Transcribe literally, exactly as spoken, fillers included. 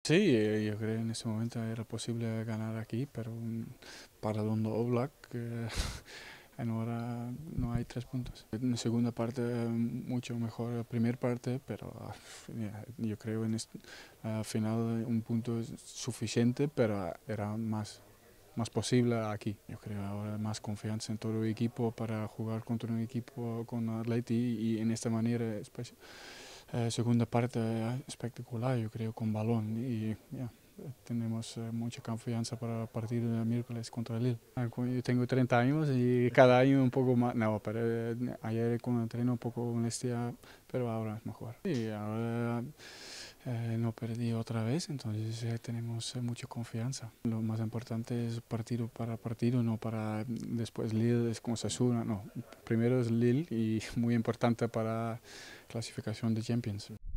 Sí, eh, yo creo que en ese momento era posible ganar aquí, pero mm, para Londo Oblak eh, ahora no hay tres puntos. En la segunda parte eh, mucho mejor la primera parte, pero ah, ya, yo creo en este, al final un punto es suficiente, pero ah, era más, más posible aquí. Yo creo ahora más confianza en todo el equipo para jugar contra un equipo con Atleti y en esta manera especial. Eh, segunda parte eh, espectacular, yo creo, con balón y yeah, tenemos eh, mucha confianza para el partido de miércoles contra el Lille. Ah, Yo tengo treinta años y cada año un poco más, no, pero eh, ayer con el entreno un poco molestia, pero ahora es mejor. Y ahora eh, no perdí otra vez, entonces eh, tenemos eh, mucha confianza. Lo más importante es partido para partido, no para después Lille es con Sasuna, no. Primero es Lille y muy importante para clasificación de Champions.